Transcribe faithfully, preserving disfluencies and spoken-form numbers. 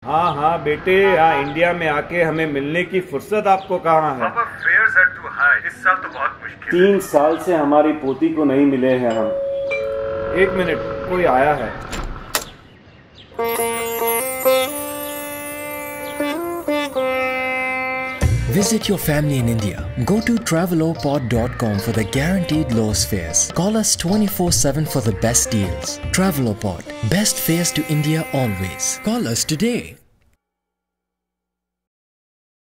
हाँ हाँ बेटे, यहाँ इंडिया में आके हमें मिलने की फुर्सत आपको कहाँ है? पापा फेयर्स आर टू हाई, इस साल तो बहुत मुश्किल। तीन साल से हमारी पोती को नहीं मिले हैं हम। एक मिनट, कोई आया है। Visit your family in India. Go to travelopod dot com for the guaranteed lowest fares. Call us twenty-four seven for the best deals. Travelopod, best fares to India always. Call us today.